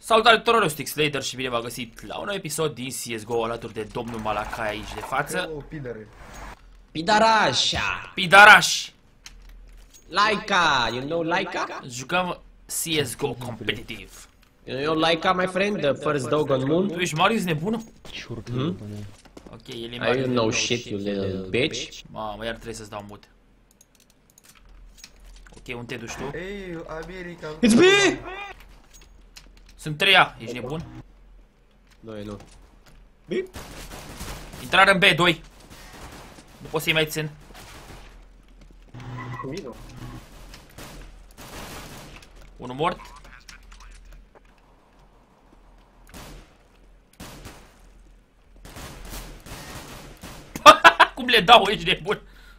Salutare tuturor, eu sunt Slater și bine v-am găsit la un nou episod din CSGO alături de domnul Malakai aici de față. Pidarașa! Pidaraș! Laika! You know Laika? Jucăm CSGO competitive. You know Laika, my friend? The first dog on moon? Tu ești Marius nebună? Ok, el e I Marius. don't know shit, you little bitch. Mamă, iar trebuie să-ți dau mut. Ok, unde te duci tu? Ei, America. It's me! Sunt 3A, ești nebun? Nu, e nu. B? Intrare în B2. Nu pot să-i mai țin. Unul mort. Cum le dau, ești nebun?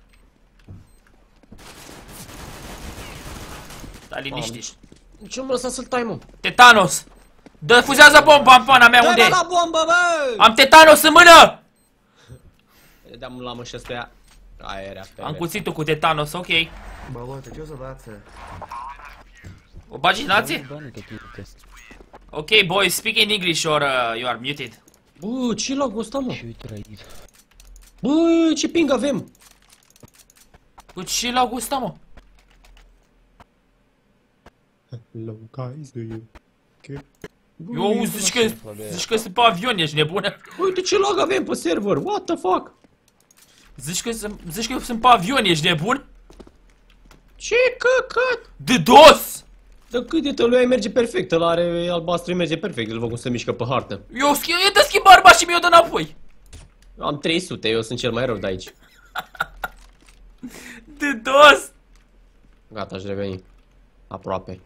Stai liniștit. Ce mă lăsa să-l tai, mă? Tetanos! Dăfuzează bomba în pana mea, unde e? Dă-i la bombă, bă! Am tetanos în mână! Dăm la mă și ăsta. Aia era pe Am cuțitul cu tetanos, ok. Balotă, ce o să dați? O bagi în nație? Ok, boys, speak in English or you are muted. Bă, ce lag ăsta, mă? Bă, ce ping avem? Cu ce lag ăsta, mă? Hello, guys, do you care? Eu zici că sunt pe avion, ești nebună? Uite ce lag avem pe server, what the fuck? Zici că sunt pe avion, ești nebun? Ce căcat? De dos! Dar cât de tăluia merge perfect, ăla are albastru, merge perfect, îl văd cum se mișcă pe hartă. Eu te schimb arma și mi-o dă înapoi. Am 300, eu sunt cel mai rău de aici. De dos! Gata, aș reveni. Aproape.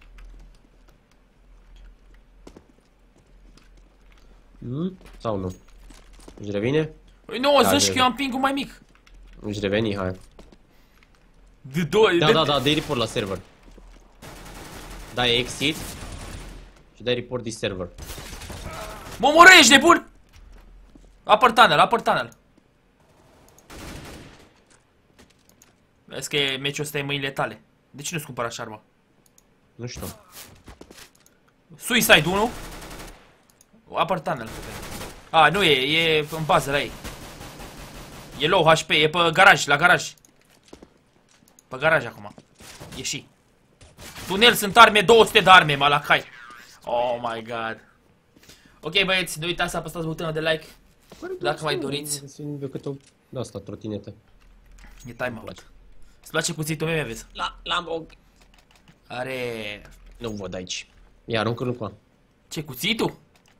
Sau nu? Își revine? Păi nu, Da, zici că eu am ping-ul mai mic. Își reveni, hai. De dos! Da, dai report la server. Dai exit. Și dai report de server. Mă omoră, ești nebun? Upper tunnel. Vezi că meciul ăsta e mâinile tale. De ce nu-ți cumpăr așa armă? Nu știu. Suicide 1. Upper tunnel. A, nu e în bază la ei. E low HP, e pe garaj, la garaj. Pe garaj acum. Ieși. Tunel, sunt arme, 200 de arme, Malakai. Oh my god. Ok, băieți, nu uitați să apăsați butonul de like dacă mai doriți. Decât o... Da, asta, trotinetă. E timeout. Îți place cuțitul meu, vezi? L-am o... Are... Nu văd aici. Ia, aruncă-l cu. Ce, cuțitul?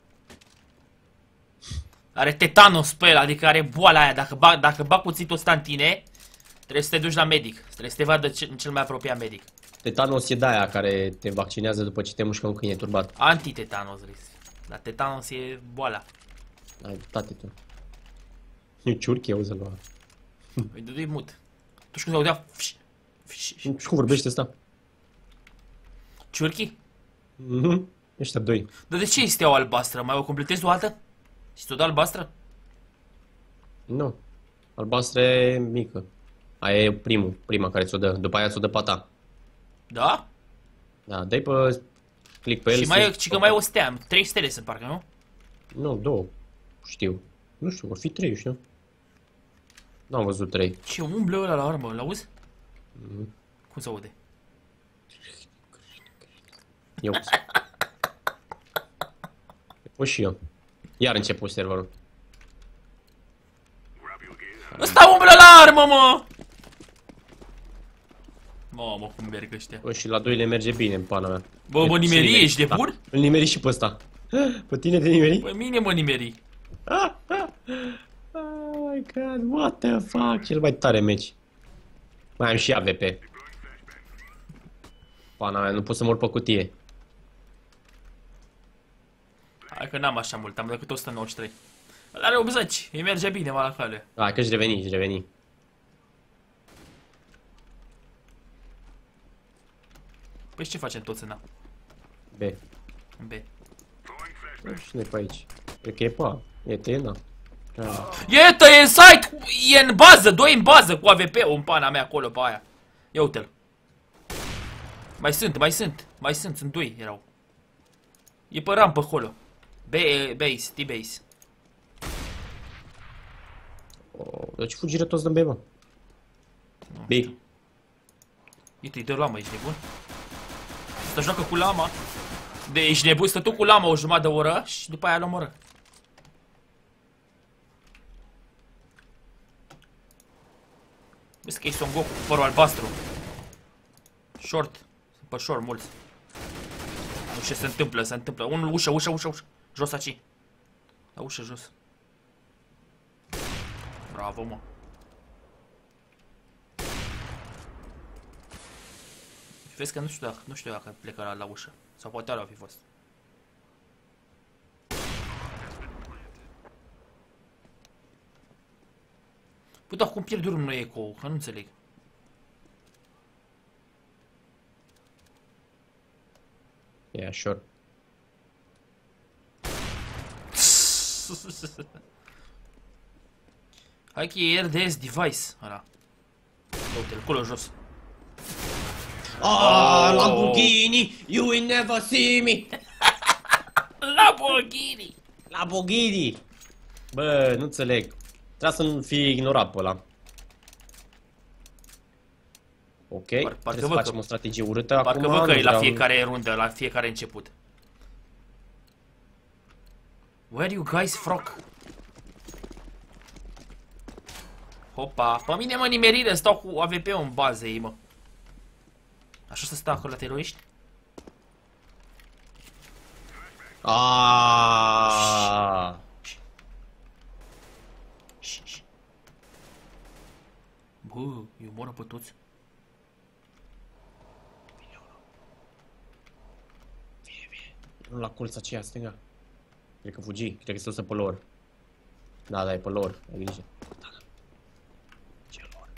Are tetanos pe el, adică are boala aia. Dacă bag cuțitul ăsta în tine, trebuie să te duci la medic. Trebuie să te vadă cel mai apropiat medic. Tetanos e de-aia care te vaccinează după ce te mușcă un câine turbat. Anti-tetanos, risc. Dar tetanos e boala. Ai dreptate tu. E ciurchi, auzi lua. Păi dă-i mut. Tu știi cum se audea? Și cum vorbește ăsta? Ciurchi? Ăștia doi. Dar de ce este o albastră? Mai o completezi o altă? Și ți-o dă albastră? Nu. Albastră e mică. Aia e prima care ți-o dă. După aia ți-o dă pata. Da? Da, dai pe... Click pe el. Și că mai e o stea. 3 stele sunt parcă, nu? Nu, 2. Știu. Nu știu, vor fi 3, știu. N-am văzut 3. Ce umblă ăla la armă, l-auzi? Cum se aude? Eu. O și eu. Iar început serverul. Ăsta umblă la armă, mă! Mamă, cum merg ăștia. Bă, și la 2 le merge bine în pana mea. Bă, mă nimeri, ești de bun? Da. Îl nimeri și pe ăsta. Pe tine te nimeri? Pe mine mă nimeri. Oh my god, what the fuck? Cel mai tare meci. Mai am și AVP. Pana mea, nu pot să mor pe cutie. Hai că n-am așa mult, am decât 193. Ăla are 80, îi merge bine, Malacale. Hai că-și reveni, Păi ce facem toți în A? B. În B. Și noi pe aici. Cred că e pe A. E Tena. E în site! E în bază, 2 în bază cu AVP-ul în pana mea acolo pe aia. Ia uite-l. Mai sunt, sunt 2 erau. E pe rampă acolo. Base, T-base. Oh, deci fugire toți de B, mă. B. Uite-i dă lama, ești nebun? Stă joacă cu lama. De ești nebun, stă tu cu lama o jumătate de oră și după aia îl omoră. Vezi că e Son Goku cu părul albastru. Short. Sunt pe short mulți. Nu știu ce se întâmplă. Unul, ușă. Jos aici. La ușă, jos. Bravo, mă. Vezi că nu știu dacă plecă la ușă. Sau poate ala fi fost. Păi, dar cum pierd drumul noi eco? Că nu înțeleg. Yeah, sure. Hai că e RDS device ăla. Uite-l acolo jos. Ah, Lamborghini, you will never see me. Lamborghini! Lamborghini. Bă, nu înțeleg. Trebuie să fie ignorat pe ăla. Ok, trebuie să facem o strategie urâtă acum. Parcă văd că e la fiecare rundă, la fiecare început. Where you guys from? Hopa, pe mine mă nimerire, stau cu AWP-ul în bază ei, mă. Așa să stau acolo la teroriști? Aaaa. Bă, eu moră pe toți. Nu la colț aceea stânga. Cred că fugi, cred că stă pe lor. Da, e pe lor, ai grijă. Ce lor?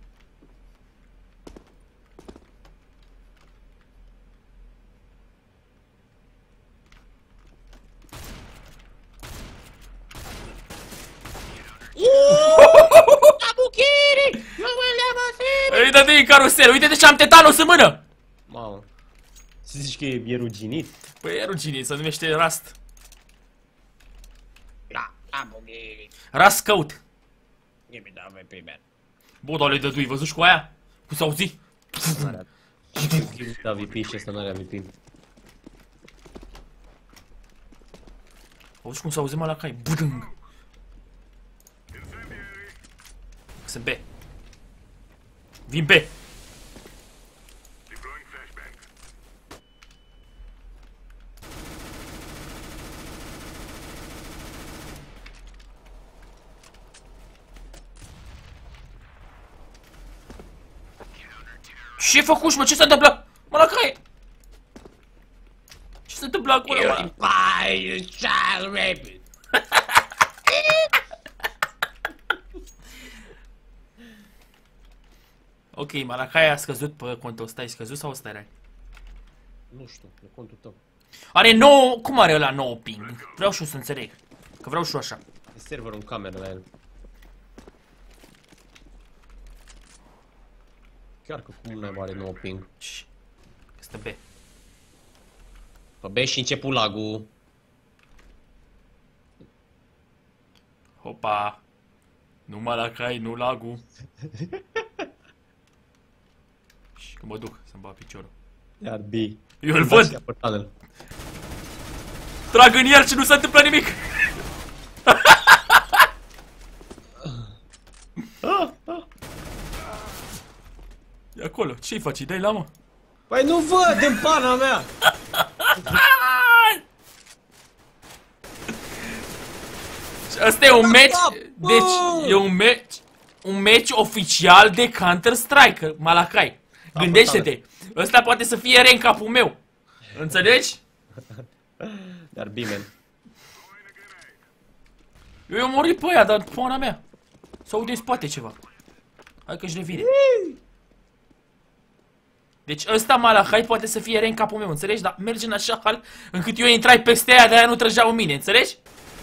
Uite-te în carusel, uite-te ce am tetanos în mână! Mamă. Să zici că e ruginit? Păi e ruginit, se numește Rust. Da, Lamborghini. Rust Scout. Give me that VP, man. Bă, dar le dădui, văzuși cu aia? Cum s-auzi? Da, VP și ăsta n-are VP. Auzi cum s-auzi mă la cai? Budâng! Sunt B. Vin B. Ce-ai făcut, mă? Ce se întâmplă? Mă, la cai! Ce se întâmplă acolo, mă? Bye, child rape. Ok, Malakai a scăzut pe contul ăsta, ai scăzut sau ăsta era? Nu știu, e contul tău. Are 9, cum are ăla 9 ping? Vreau și eu să înțeleg, că vreau și eu așa. E serverul în cameră la el. Chiar că cum n-ai mare 9 ping. Este B. Pe B și început lagul. Hopa. Nu Malakai, nu lagul. Și că mă duc să-mi bag piciorul. Iar B. Eu îl văd! Trag în el și nu se întâmplă nimic! E acolo, ce-i faci? Dai la mă? Păi nu văd în pana mea! Asta e un match, deci e un match oficial de Counter-Strike, Malakai. Gândește-te, ăsta poate să fie rank capul meu. Înțelegi? Dar B-man. Eu i-am murit pe aia, dar pana mea. S-aude în spate ceva. Hai că-și revine. Deci ăsta Malakai poate să fie rank capul meu, înțelegi? Dar merge în așa hal încât eu intrai peste aia, de-aia nu trăgeau în mine, înțelegi?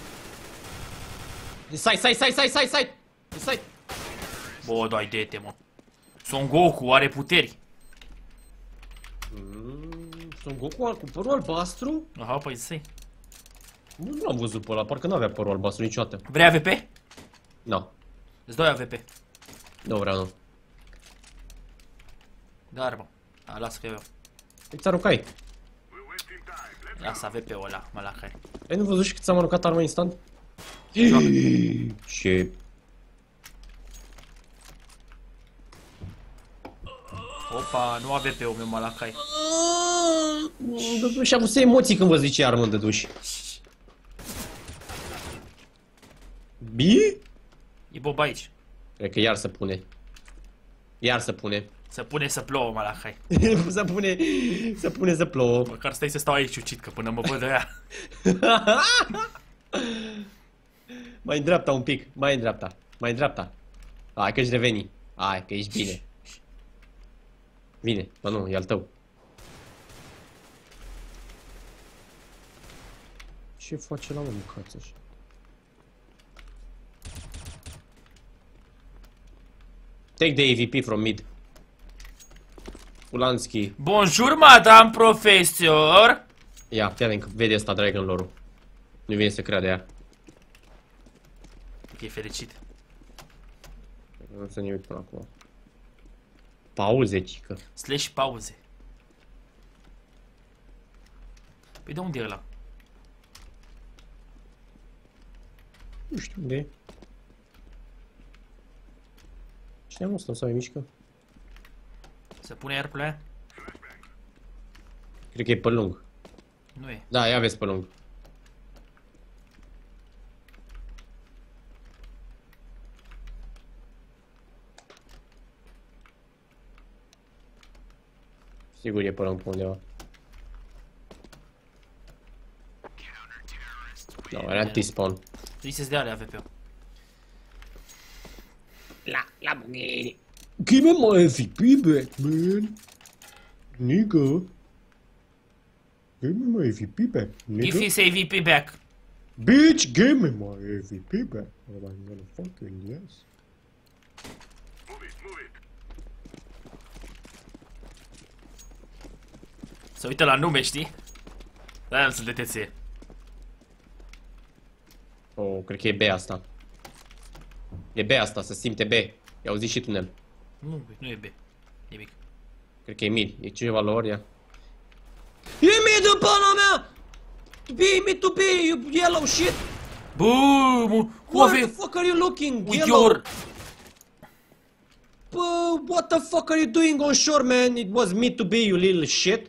Side! Bă, dai de-te, mă. Son Goku are puteri. Son Goku cu părul albastru? Aha, păi zi. Nu l-am văzut pe ăla, parcă nu avea părul albastru niciodată. Vrei AVP? Nu, Îți dau AVP. nu vreau, nu. Dar, mă. A, lasă că eu. Îți aruncai. Lasă AVP-ul ăla, mă la care. Ai nu văzut și cât ți-am aruncat armă instant? Și... Opa, nu AVP-ul meu, mă la cai. Și am avut emoții când vă zice armă de duș. Bi? E Bob aici. Cred că iar se pune. Iar se pune. Se pune să plouă, mă la cai. Se pune să plouă. Măcar stai să stau aici ucit, că până mă văd de aia. Mai în dreapta un pic, mai în dreapta, mai în dreapta. Hai că ești reveni. Hai că ești bine. Bine, bă nu, e al tău. Ce face la mă mâncați așa? Take the AVP from mid. Ulanski. Bonjour, madame profesor! Ia, fii atent că vede asta Dragon Lore-ul. Nu vine să creadă ea. E fericit. Nu să ne uit până acum. Pauze, cică. Slash pauze. Păi de unde e ăla? Nu știu unde e. Cine am ăsta, sau e mișcă? Se pune iar pe la ea? Cred că e pe lung. Nu e. Da, ia vezi pe lung. Sigur e pe lung pe undeva. No, era T-spawn. Ziceți de alea AVP-ul. La bugheri. Give me my MVP back, man. Nigga. Give me my MVP back, nigga. If is AVP back. Bitch, give me my MVP back. Or I'm gonna fucking yes. Se uită la nume, știi? Da, nu sunt de teție. Oh, cred că e B asta. E B asta, se simte B. I-a auzit și tunel. Nu e B. Nimic. Cred că e mid. E ceva la ori, ia. E mid în pana mea! B, mid to B, you yellow shit! Boom! Where the fuck are you looking? With Yellow! your... What the fuck are you doing on shore, man? It was mid to B, you little shit!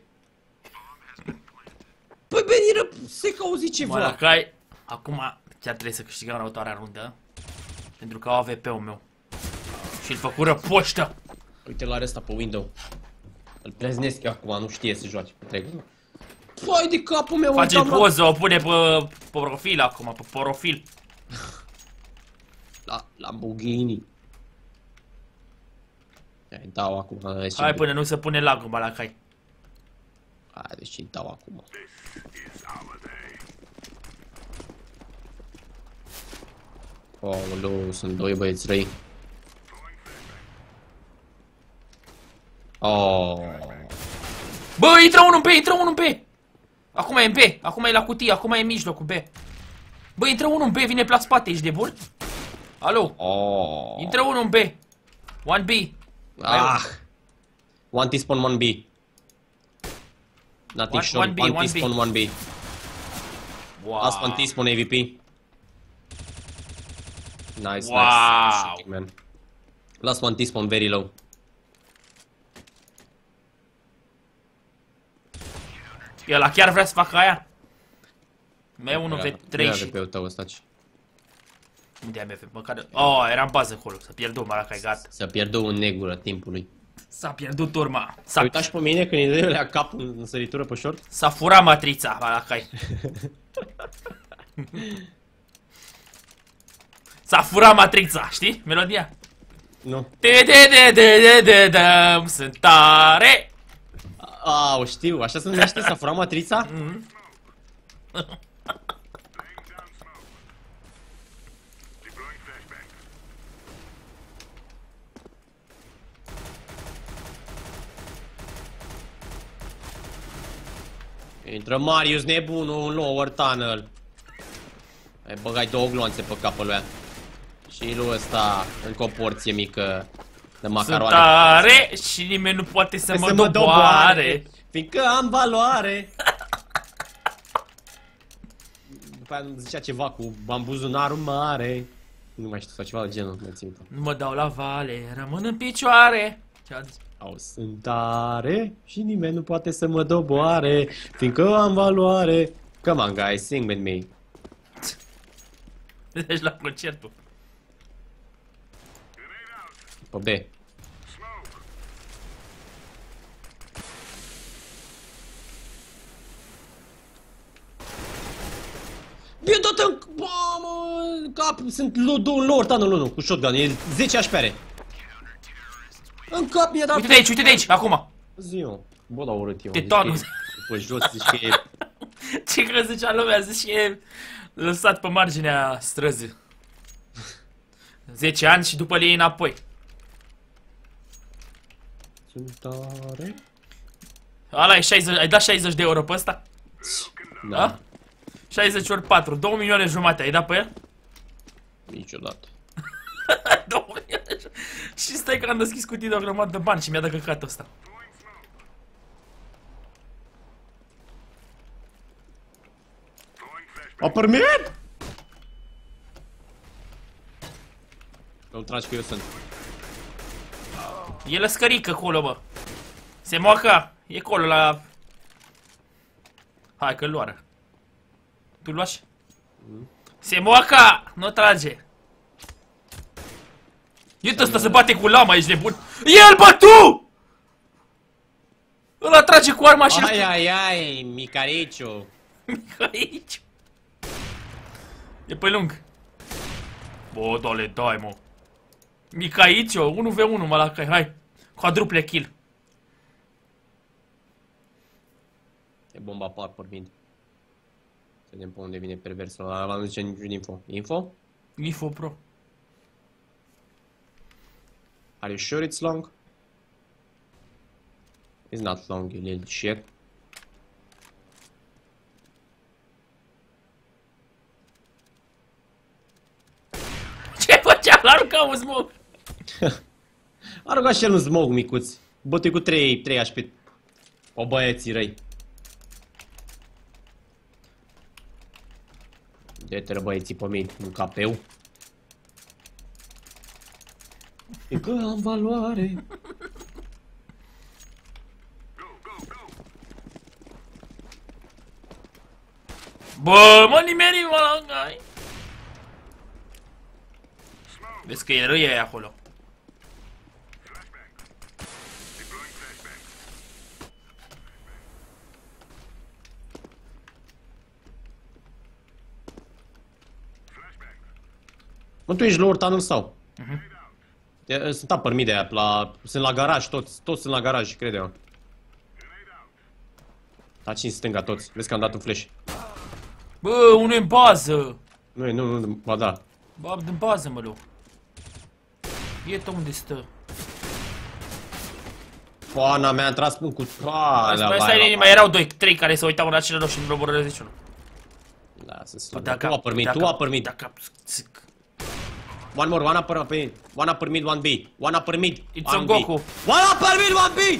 Păi beniră, se că auzi Mă, ceva. la cai. Acum chiar trebuie să câștigăm următoarea rundă. Pentru că au AVP-ul meu. Și îl făcură poștă. Uite la ăsta pe window. Îl pleznesc eu acum, nu știe să joace pe treg. Păi de capul meu, Face uitam poză, o pune pe profil acum, pe profil. la Lamborghini. Hai, dau acum. Hai până nu se pune lagul, mă, la cai. Hai, deci îi dau acum. Oh, sunt doi băieți răi. Oh. Bă, intră unul în B, intră unul în B. Acum e în B, acum e la cutie, acum e în mijlocul B. Bă, intră unul în B, vine pe la spate, ești de bun? Alo? Oh. Intră unul în B. 1B. Ah. One T-spawn, one B. Nothing sure, one B, one one T-spawn, B. one B. Wow. Last one T-spawn AVP. Nice, Wow. nice shooting, man. Last one T-spawn very low. Ăla chiar vrea să facă aia? Mai 1v3 și... pe tău ăsta. Unde am FF? Măcar... Oh, era în bază acolo, s-a pierdut, mă, că ai gata. S-a pierdut în negură timpului. S-a pierdut urma. S-a uitat și pe mine când îi dă la cap în săritură pe short? S-a furat matrița, Malacai. S-a furat matrița, știi? Melodia? Nu. De, sunt tare! O știu, așa se numește, s-a furat matrița? Intră Marius nebunul în lower tunnel. Ai băgai 2 gloanțe pe capul lui. Și lui ăsta încă o porție mică de macaroane. Sunt tare și nimeni nu poate să mă doboare. Fiindcă am valoare. După aia zicea ceva cu bambuzunarul mare. Nu mai știu, sau ceva de genul, nu țin. Nu mă dau la vale, rămân în picioare. Au, sunt tare și nimeni nu poate să mă doboare, fiindcă am valoare. Come on, guys, sing with me. Deci la concertul. Pe B. Bine, tot în... Mamă, în cap, sunt lor, tanul 1 cu shotgun, e 10 HP are. În cap mi-a dat... Uite de aici, acum. Zi eu. Bă, l-au urât eu. Titanul. După jos, zici că e... Ce crezea lumea, zici că e lăsat pe marginea străzii. 10 ani și după le iei înapoi. Sunt tare. Ala e 60, ai dat 60 de euro pe ăsta? Da? 60 ori 4, 2 milioane jumate, ai dat pe el? Niciodată. 2 milioane. Și stai că am deschis cutii de o grămadă de bani și mi-a dat căcatul ăsta. Upper mid! Nu-l tragi că eu sunt. E lăscărică acolo, bă. Se moacă. E acolo la... Hai că-l luară. Tu-l luași? Se moacă! Nu trage. Uite ăsta se bate cu lama, ești nebun. El, bă, tu! Ăla trage cu arma și... Ai, Micariciu. Aici. E pe lung. Bă, doale, dai, mă. Mica aici, 1v1, mă, la cai, hai. Quadruple kill. E bomba par porbind. Să vedem pe unde vine perversul ăla, nu zice niciun info. Info? Info pro. Are you sure it's long? It's not long, you little shit. Ce făcea? L-arunca un smoke. Arunca și el un smoke, micuț. Bătui cu 3 HP. O băieții răi. De-te băieții pe mine, un capeu. E că am valoare. Bă, mă, nimeni, mă, gai. Vezi că e râie aia acolo. Mă, tu ești lower tunnel sau? Sunt upper mid de aia, sunt la garaj, toți sunt la garaj, crede eu. Taci în stânga toți, vezi că am dat un flash. Bă, unul e în bază. Nu, ba da. Bă, din bază, mă, lu. Iată unde stă. Foana mea, am tras cu... Stai, mai erau 2-3 care se uitau în acele loc și nu l-au răzit unul. Lasă slăbă, tu upper mid. One more, one upper mid, one upper mid, one B. One upper mid, It's Son Goku. One upper mid, one B!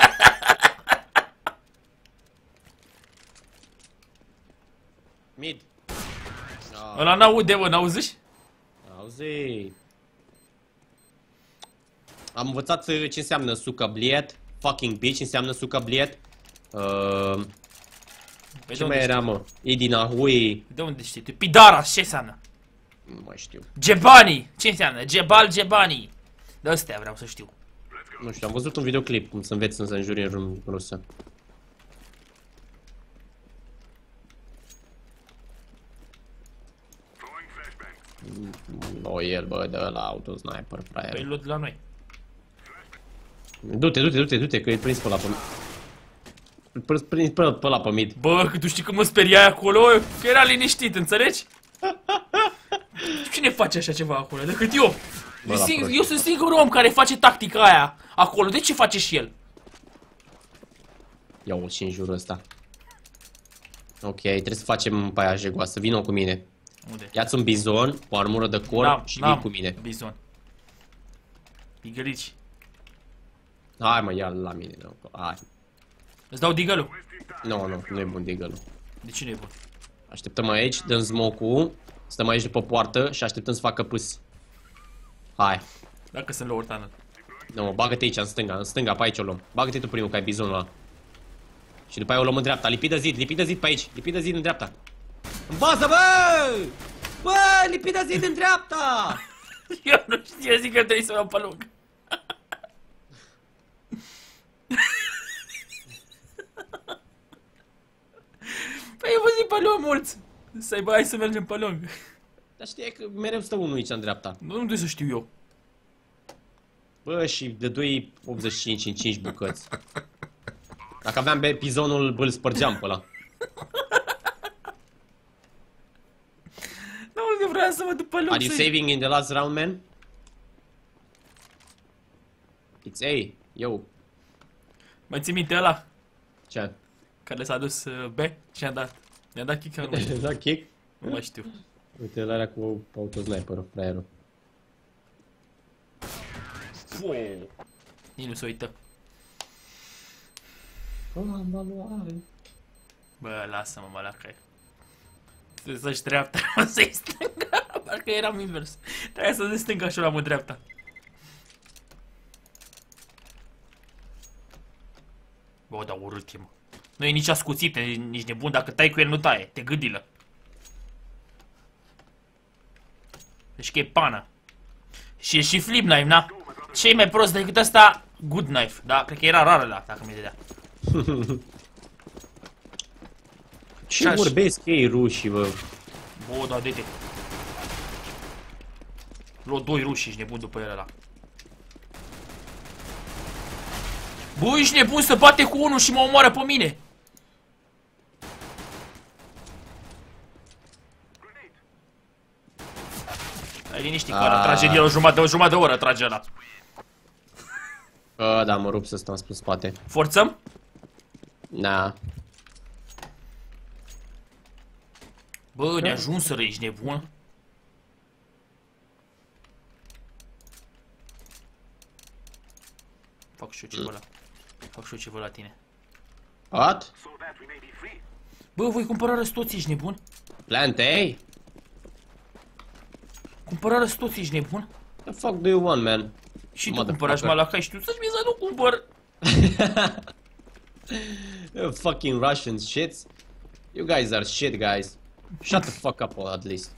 Mid. Ăla n-aude, bă, n-auzi? Auzi. Am învățat ce înseamnă sucabliet. Fucking bitch înseamnă sucabliet. Ce mai era, mă? Idinahui. De unde știi tu? Pidara, ce înseamnă? Nu mai știu. Gebani, ce înseamnă? Gebani. De astea vreau să știu. Nu știu, am văzut un videoclip cum să înveți să înjuri în rusă. O, el, bă, de la autosniper, fraier. Păi lut la noi. Du-te, că e prins pe ăla pe mid. Prins pe ăla pe mid. Bă, că tu știi cum mă speriai acolo? Că era liniștit, înțelegi? Cine face așa ceva acolo? Decât eu. Eu sunt singurul om care face tactica aia acolo. De ce face și el? Ia-o și în jurul ăsta. Ok, trebuie să facem pe aia jegoasă. Vino cu mine. Unde? Ia-ți un bizon, o armură de corp și vii cu mine. Bizon. Digălici. Hai mă, ia la mine. Hai. Îți dau digălul. Nu e bun digălul. De ce nu e bun? Așteptăm aici, dăm smoke-ul, stăm aici după poartă și așteptăm să facă pâs. Hai. Dacă sunt lower tunnel. Nu, bagă-te aici, în stânga, pe aici o luăm. Bagă-te tu primul, că ai bizonul ăla. Și după aia o luăm în dreapta, lipi de zid pe aici, lipi de zid în dreapta. În bază, bă! Bă, lipi de zid în dreapta! Eu nu știu, eu zic că trebuie să iau pe lung. Păi eu vă zic pe lung mulți. Să-i bă, hai să mergem pe lung. Dar știi că mereu stă unul aici în dreapta. Nu trebuie să știu eu. Bă, și de 2,85 în 5 bucăți. Dacă aveam bizonul, îl spărgeam pe ăla. Nu, că vreau să mă duc pe lung. Are you saving in the last round, man? It's A, yo. Mai ții minte ăla? Ce? Care s-a dus B? Ce a dat? Ne-a dat kick? Nu mai știu. Da, kick? Nu mai știu. Uite, ăla era cu autosniperul, fraierul. Nici nu se uită. Bă, lasă-mă, mă, la cai. Să-și dreapta, să-i stânga. Parcă eram invers. Trebuia să se stânga și o luam în dreapta. Bă, dar urât e, mă. Nu e nici ascuțit, nici nebun. Dacă tai cu el, nu taie. Te gâdilă. Deci că e pană. Și e și flip knife, na? Ce e mai prost decât ăsta? Good knife. Da, cred că era rar ăla, dacă mi-e dădea. Ce vorbesc ei rușii, bă? Bă, da, de-te. Luă 2 ruși, ești nebun după el ăla. Bă, ești nebun să bate cu unul și mă omoară pe mine. Ai liniștit că ăla trage el o jumătate de oră trage ăla. Da, mă rup să stau în spate. Forțăm? Na. Bă, ne ajunsără, ești nebun? Fac și eu ceva la... Fac și eu ceva la tine. What? Bă, voi cumpăra răstoți, ești nebun? Plant A? Cumpăra răstoți, ești nebun? The fuck do you want, man? Și tu cumpărași malacai și tu să-și mie să nu cumpăr. Fucking Russian shits. You guys are shit, guys. Shut the fuck up, at least.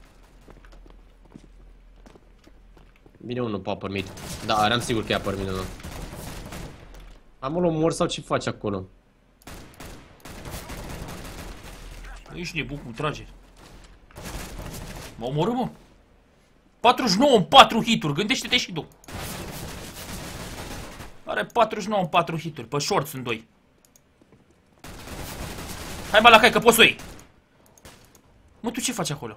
Bine, unul pe upper mid. Da, eram sigur că e upper mid, nu. Am o mor sau ce faci acolo? Ești nebun cum trage. Mă omoră, mă. 49 în 4 hituri, gândește-te și tu. Are 49 în 4 hituri, pe short sunt 2. Hai, mă, la cai, că poți să o iei. Mă, tu ce faci acolo?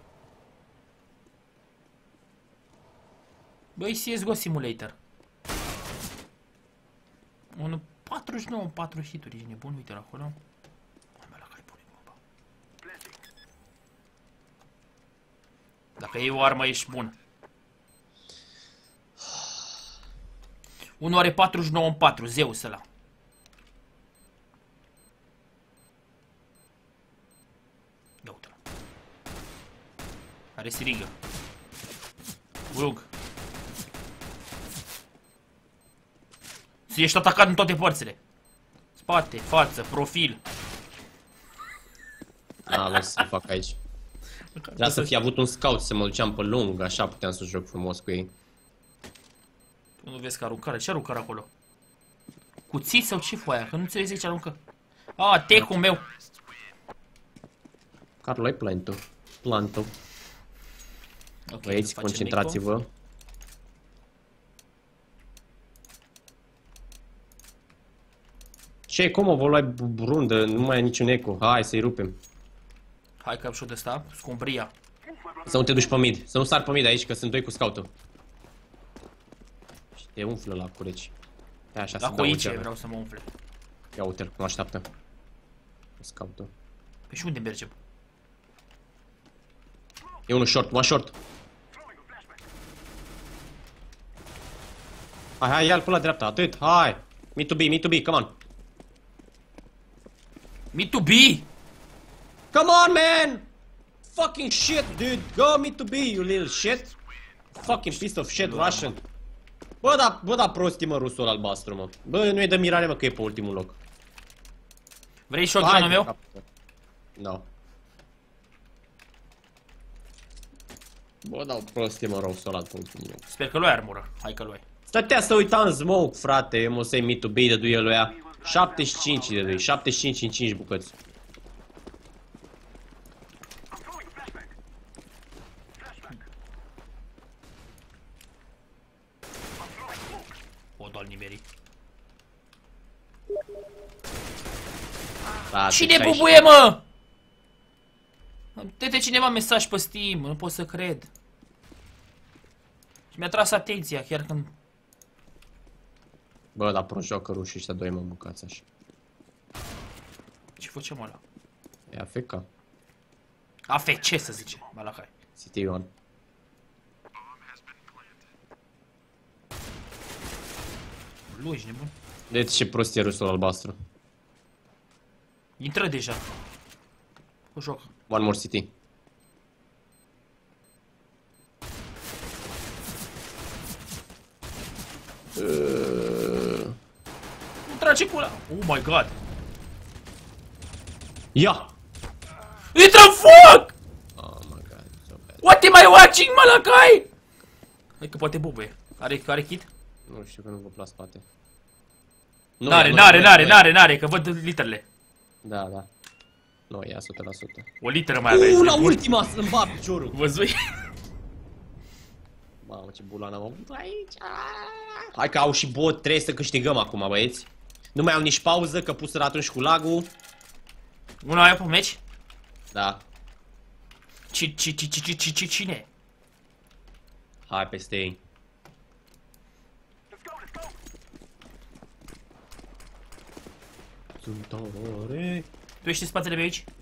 Băi, CSGO Simulator. 49 în 4 hituri, ești nebun, uite-l acolo. Hai, mă, la cai, pune bomba. Dacă iei o armă, ești bun. Unul are 49 în 4, Zeus ăla. Ia uite-l. Are siringă. Lung. Ești atacat în toate părțile. Spate, față, profil. Lăsa să fac aici. Trebuia să fi avut un scout să mă duceam pe lung, așa puteam să joc frumos cu ei. Tu nu vezi că aruncare? Ce aruncare acolo? Cuțit sau ce foaia? Că nu înțelegi ce aruncă. Ah, tech-ul meu. Carlo, ai plantul. Plantul. Ok, Băieți, concentrați-vă. Ce, cum o vă luai rundă? Nu mai e niciun eco. Hai să-i rupem. Hai că am și-o de ăsta. Scumbria. Să nu te duci pe mid. Să nu sar pe mid aici, că sunt doi cu scoutul. Și te umflă la cureci. Ia așa, să Dacă dau aici geaba. vreau să mă umfle. Ia uite-l, cum așteaptă. Scoutul. Păi și unde mergem? E unul short, one short. Hai, ia-l pe la dreapta, atât, hai. Me to be, come on. Me to B! Come on, man! Fucking shit, dude. Go me to be, you little shit. Fucking piece of shit Russian. Bă, da prostii, mă, rusul albastru, mă. Bă, nu e de mirare, mă, că e pe ultimul loc. Vrei shotgun-ul meu? No. Bă, dau prostii, mă, rusul ăla pe ultimul loc. Sper că lui ai armură. Hai că lui ai. Stătea să uita în smoke, frate, eu mă să-i me to be, dăduie lui ea. 75 de lui, 75 în 5 bucăți. O, doar nimeri. Cine Cine bubuie, mă? Dă-te cineva mesaj pe Steam, nu pot să cred. Și mi-a tras atenția chiar când... Bă, dar prost joacă rușii ăștia doi, mă, bucați așa. Ce facem ăla? E AFK. AFC să zice, Malahai. City on. Lui, ești nebun? Deci ce prost e rusul albastru. Intră deja. O joc. One more city. Nu trage pula. Oh my god. Ia! Intră în foc! Oh my god, so bad. What am I watching, Malahai? Hai că poate bubuie. Are kit? Nu știu că nu vă la spate. N-are, că văd literele. Da, da. Nu, ia 100%. O literă mai avea. La ultima să-mi bat piciorul. Văzui? Mamă, ce bulan am avut aici. Hai că au și bot, trebuie să câștigăm acum, băieți. Nu mai au nici pauză, că puseră atunci cu lagul. Una aia pe meci? Da. Cine? Hai peste ei. Sunt ore. Tu ești în spatele meu aici?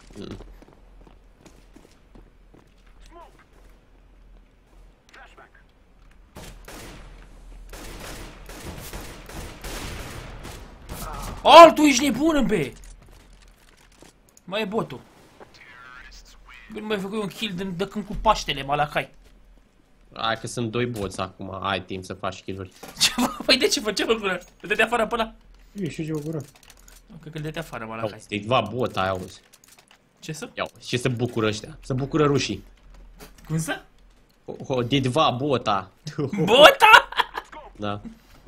Tu ești nebun în B! Mai e botul. Bine, nu mai făcut un kill de când cu Paștele, Malahai. Hai că sunt doi boți acum, ai timp să faci kill-uri. Păi de ce făceam în gură? Îl dădea afară până ăla? E și o gură. Cred că îl dădea afară, Malahai. Te va bota aia, auzi. Ce să? Ia, și se bucură ăștia, se bucură rușii. Cum să? Didva bota. Bota? Da.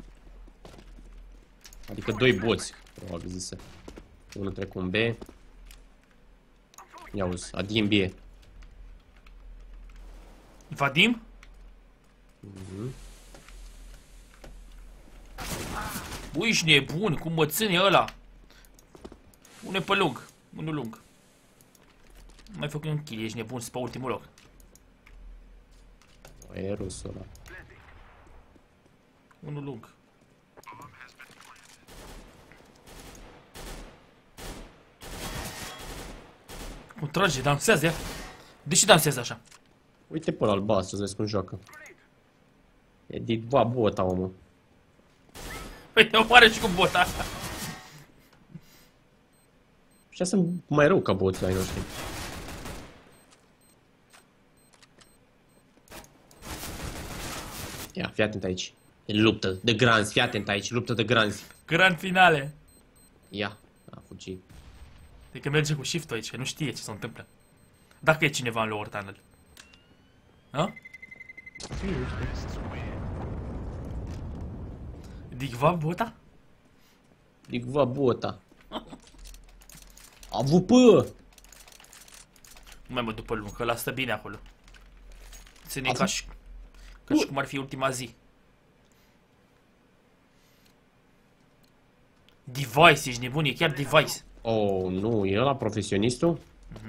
Adică doi boți, probabil zise. Unul trec un B. Ia uzi, Adim B. Vadim? Bă, ești nebun, cum mă ține ăla? Une pe lung, unul lung. Nu mai făcut un kill, ești nebun, sunt pe ultimul loc. E rusul ăla. Unul lung. Cum trage, dansează ea. De ce dansează așa? Uite pe ăla albastru, să vezi cum joacă. E Didva bota, omul. Păi, o pare și cu bota. Ăștia sunt mai rău ca boții ai noștri. Ia, fii atent aici. E luptă de granzi, fii atent aici, luptă de granzi. Grand finale. Ia, a fugit. De că merge cu shift-ul aici, că nu știe ce se întâmplă. Dacă e cineva în lower tunnel. Ha? Digva bota? Didva bota. AWP! Nu mai mă după lung, că ăla stă bine acolo. Ține ca și cum ar fi ultima zi. Device, ești nebun, e chiar device. Oh, nu, e ăla profesionistul?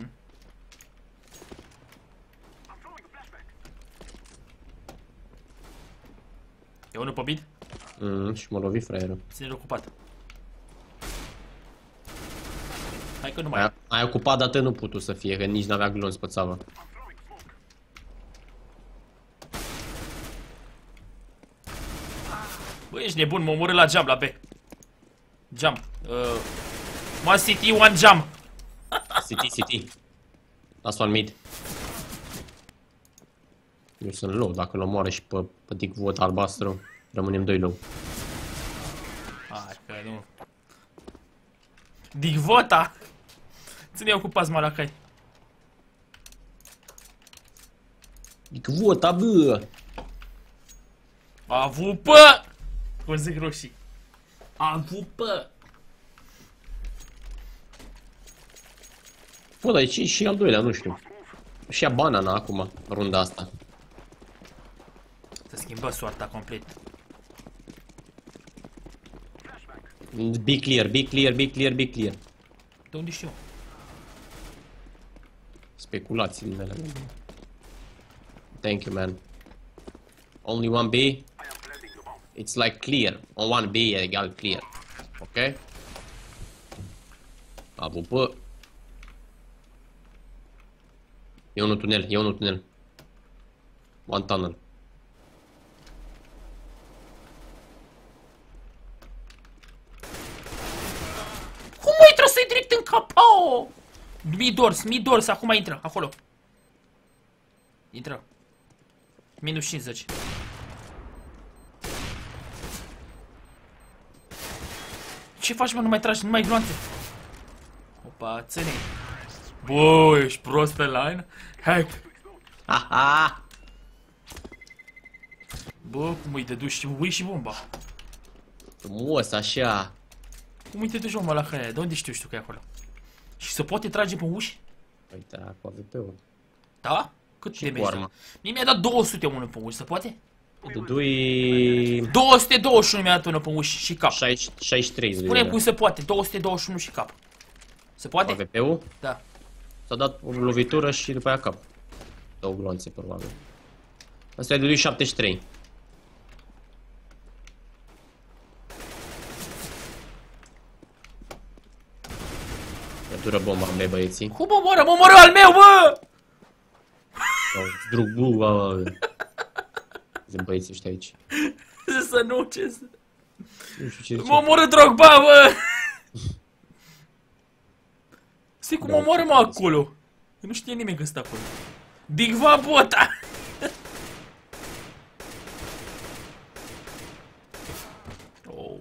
E unul pe mid? Și mă lovi fraierul. Ține-l ocupat. Hai că nu mai e. Ai ocupat, dar nu putu să fie, că nici n-avea glonț pe țavă. Bă, ești nebun, mă omorâ la jump, la B. Jump. One city, one jump. City. Last one mid. Eu sunt low, dacă îl omoară și pe Dick Vot albastru, rămânem 2 low. Hai că nu. Digvota! Ține ocupați Malacai. Dick Vot, bă! Avupă! Cum zic roșii. Avupă! Bă, dar e și al doilea, nu știu. Și ia banana acum, runda asta. Se schimbă soarta complet. Be clear. De unde știu? Speculațiile mele. Thank you, man. Only one B. It's like clear. On one B e egal clear. Ok? Avupă. E unul tunel. One tunnel. Cum mă intră să-i direct în capao? Mid-doors, acum intră, acolo. Intră. Minus 50. Ce faci, mă, nu mai tragi, nu mai gloanțe. Opa, ține. Bă, ești prost pe line? Hack. Haha! Bă, cum îi te duci și ui și bomba. Frumos, așa. Cum îi te duci, mă, la haia? De unde știu că e acolo? Și se poate trage pe uși? Uite, cu AVP-ul. Da? Cât Și de cu mergi? arma. Mie mi-a dat 200 unul pe uși, se poate? Dudui... 221 mi-a dat unul pe uși și cap. 63 de Spune cum se poate, 221 și cap. Se poate? AVP-ul? Da. S-a dat o lovitură și după aia cap. Două glonțe, probabil. Asta e de lui 73. Dură bomba în B, băieții. Cum mă omoară al meu, bă! Zdrugbu, bă. Sunt băieții ăștia aici. Să nu, ce să... Nu știu ce zice. Mă omoră Drogba, bă! Știi cum mă omoră, mă, acolo? Nu știe nimeni că stă acolo. Digva bota! Oh.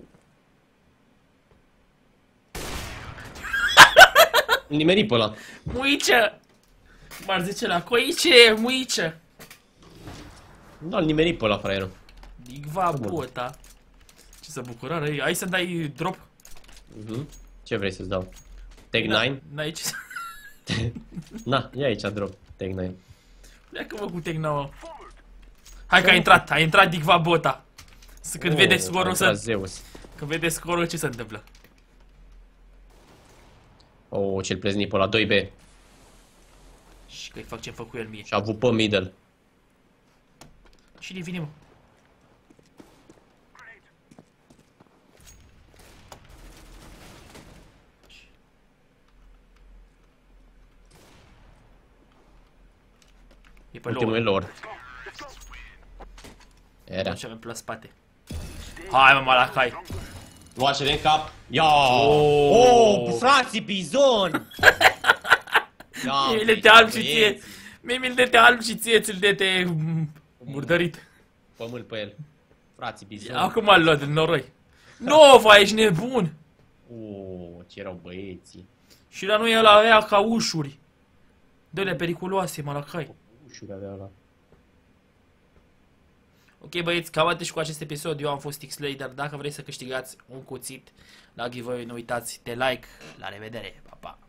Nimeri pe ăla. Muice! M-ar zice la coice, muice! Da, nimeri pe ăla, fraierul. Digva bota. Ce să bucură, hai să dai drop. Ce vrei să-ți dau? Take 9? N-ai ce să... Na, ia aici drop. Take 9. Pleacă-mă cu Tecnao. Hai că a intrat Digva bota. Când vede scorul să... Zeus. Când vede scorul, ce se întâmplă? Oh, ce-l prezni pe la 2B. Și că-i fac ce-mi fac cu el mie. Și a avut pe middle. Și vine, mă. E pe Ultimul e lor. lor. Era. Și avem pe la spate. Hai, mă, Malacai. Luașele în cap. Ia! Oh! Oh, frații, bizon! Mie mi-l dete alb și ție. Mie mi-l dete alb și ție ți-l dete murdărit. Pământ pe el. Frații, bizon. Acum l-a luat din noroi. Nova, ești nebun! Oh, ce erau băieții. Și la noi el avea ca ușuri. Dă-le periculoase, Malacai. Ușuri avea ăla. Ok, băieți, cam atât și cu acest episod. Eu am fost X-Lader. Dacă vrei să câștigați un cuțit la giveaway, nu uitați de like. La revedere, pa, pa!